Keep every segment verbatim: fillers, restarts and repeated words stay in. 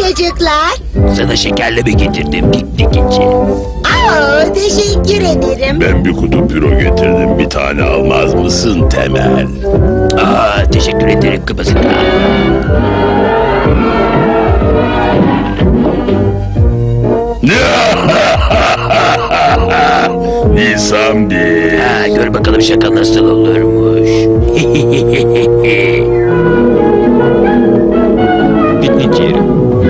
çocuklar. Sana şekerleme getirdim piknik için. Aa, teşekkür ederim. Ben bir kutu püro getirdim. Bir tane almaz mısın Temel? Aa, teşekkür ederim Kıpazıka. Nisan bir. Ha, gör bakalım şaka nasıl olurmuş. Piknik yeri.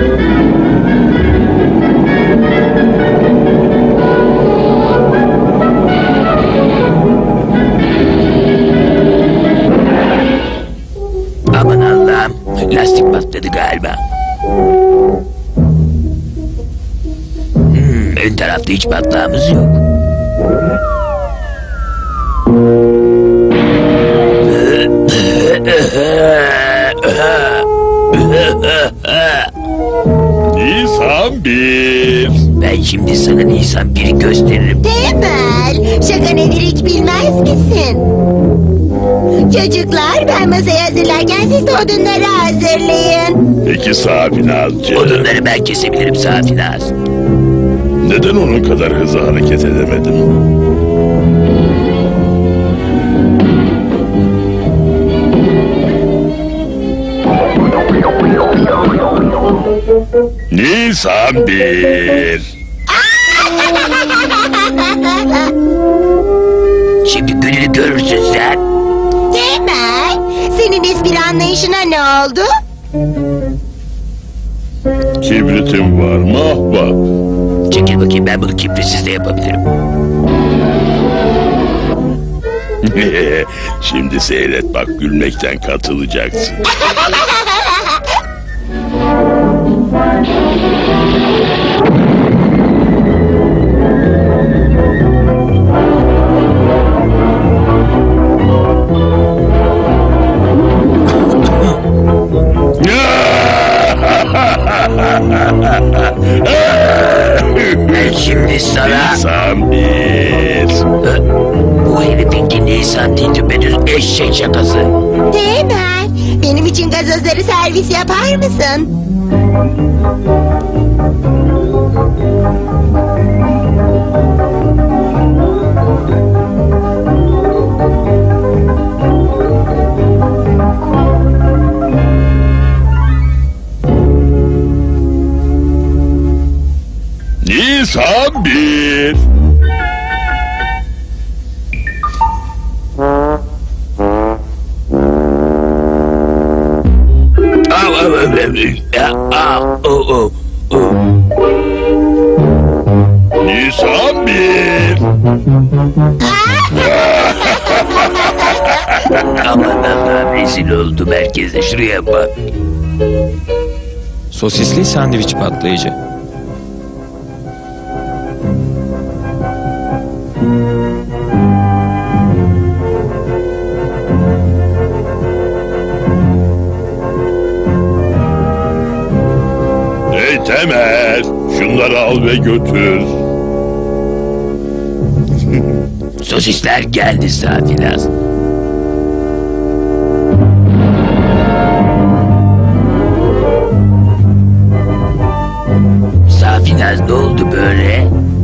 Aman Allah'ım, lastik patladı galiba. Hmm, ön tarafta hiç patlağımız yok. Nisan bir. Ben şimdi sana Nisan biri gösteririm. Temel, şaka nedir hiç bilmez misin? Çocuklar, ben masayı hazırlarken siz de odunları hazırlayın. Peki Safinazcığım. Odunları ben kesebilirim Safinaz. Neden onun kadar hızlı hareket edemedim? Nisan bir. Şimdi gününü görürsün sen. Temel, senin espri anlayışına ne oldu? Kibritim var mı ahbap? Çekil bakayım, ben bunu kibritsiz de yapabilirim. Şimdi seyret bak, gülmekten katılacaksın. Ben şimdi sana... Nisan bir. Bu herifinki Nisan değil, düpedüz eşek şakası. Temel, benim için gazozları servis yapar mısın? Nisan bir. Av av av av. Ya, av, o, o, o. Nisan bir. Aman Allah'ım, rezil oldum herkese, şuraya bak. Sosisli sandviç patlayıcı. Hey Temel, şunları al ve götür. Sosisler geldi Safinaz. Safinaz, ne oldu böyle?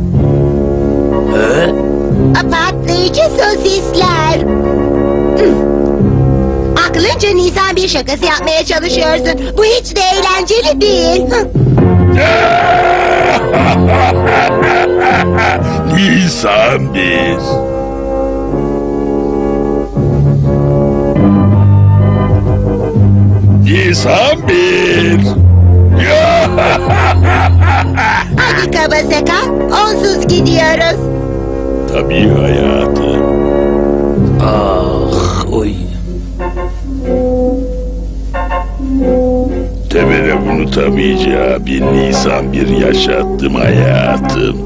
Hı? Patlayıcı sosisler. Aklınca Nisan bir şakası yapmaya çalışıyorsun. Bu hiç de eğlenceli değil. Nisan bir. Nisan bir. Hadi kaba sakal, onsuz gidiyoruz. Tabii hayatım. Ah, oy. Temel'e unutamayacağı bir Nisan bir yaşattım hayatım.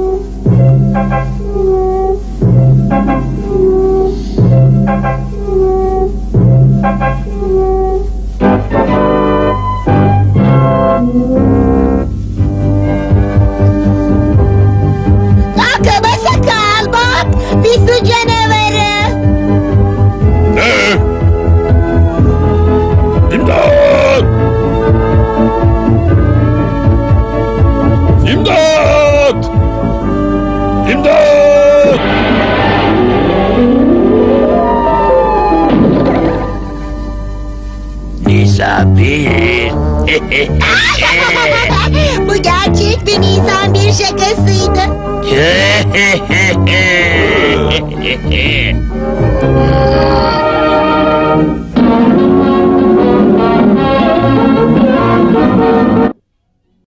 Bak kaba sakal, bak bir su canavarı. Ne? İmdat! Olabilir. Bu gerçek bir Nisan bir şakasıydı. Hmm.